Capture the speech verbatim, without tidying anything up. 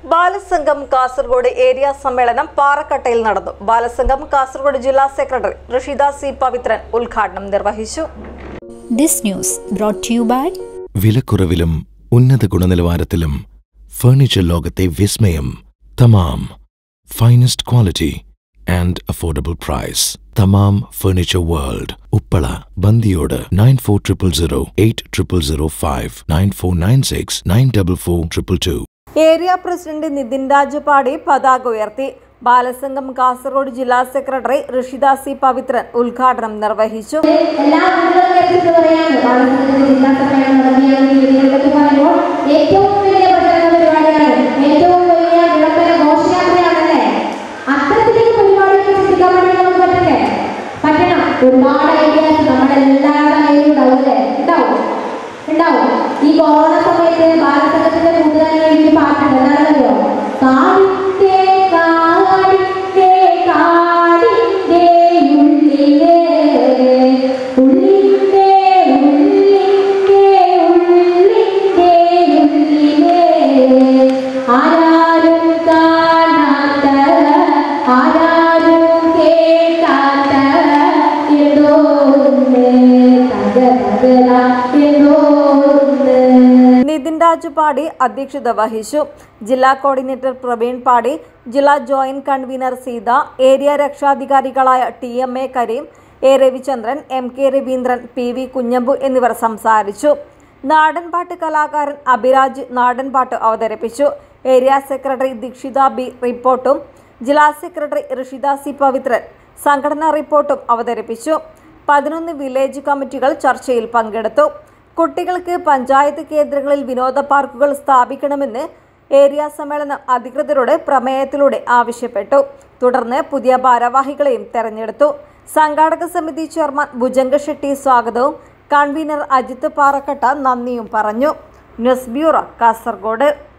Balasangham Kasaragod area സമ്മേളനം പാറക്കട്ടയിൽ നടന്നു. ബാലസംഘം കാസർഗോഡ് ജില്ലാ സെക്രട്ടറി ഋഷിത സി പവിത്രൻ ഉദ്ഘാടനം നിർവഹിച്ചു. This news brought to you by വിലക്കുറവിലും ഉന്നത ഗുണനിലവാരത്തിലും ഫർണിച്ചർ ലോകത്തെ വിസ്മയം Thamam. Finest quality and affordable price. Tamam Furniture World. Uppala, Bandiyoda, nine four zero zero zero eight zero zero zero five nine four nine six nine four four two two. Area president Nithin Rajapadi പതാക ഉയർത്തി. ബാലസംഘം കാസർഗോഡ് ജില്ലാ secretary Rishitha C Pavithran ഉദ്ഘാടനം നിർവഹിച്ചു. ഒരുപാട് ideas നമ്മുടെ എല്ലാവരുടെ കയ്യിലും ഉണ്ടാവില്ലേ? ഉണ്ടാവും ഉണ്ടാവും ഈ കൊറോണ സമയത്ത് ബാലസംഘത്തിന്റെ കൂട്ടുകാരിൽ എനിക്ക് പാട്ടുണ്ട്. എന്താണല്ലോ? കാടിന്റെ കാടിന്റെ കാടിന്റെ ഉള്ളിലെ ഉള്ളിന്റെ ഉള്ളിന്റെ ഉള്ളിന്റെ ഉള്ളിലെ ആരാരും കാണാത്ത ആരാരും കേൾക്കാത്ത നിതിൻ രാജപാടി അധ്യക്ഷത വഹിച്ചു. ജില്ലാ കോർഡിനേറ്റർ പ്രവീൺ പാടി, ജില്ലാ ജോയിന്റ് കൺവീനർ സീത, ഏരിയ രക്ഷാധികാരികളായ T M A Kareem, A Ravichandran, M K Raveendran, P V Kunhambu എന്നിവർ സംസാരിച്ചു. നാടൻപാട്ട് കലാകാരൻ അഭിരാജ് നാടൻപാട്ട് അവതരിപ്പിച്ചു. ഏരിയ സെക്രട്ടറി ദീക്ഷിത ബി റിപ്പോർട്ടും ജില്ലാ സെക്രട്ടറി ഋഷിത സി പവിത്രൻ സംഘടനാ റിപ്പോർട്ടും അവതരിപ്പിച്ചു. പതിനൊന്ന് വില്ലേജ് കമ്മിറ്റികൾ ചർച്ചയിൽ പങ്കെടുത്തു. കുട്ടികൾക്ക് പഞ്ചായത്ത് കേന്ദ്രങ്ങളിൽ വിനോദ പാർക്കുകൾ സ്ഥാപിക്കണമെന്ന് ഏരിയ സമ്മേളനം അധികൃതരോട് പ്രമേയത്തിലൂടെ ആവശ്യപ്പെട്ടു. തുടർന്ന് പുതിയ ഭാരവാഹികളെയും തെരഞ്ഞെടുത്തു. സംഘാടക സമിതി ചെയർമാൻ ഭുജംഗ ഷെട്ടി സ്വാഗതവും കൺവീനർ അജിത് പാറക്കട്ട നന്ദിയും പറഞ്ഞു. News bureau, Kasaragod.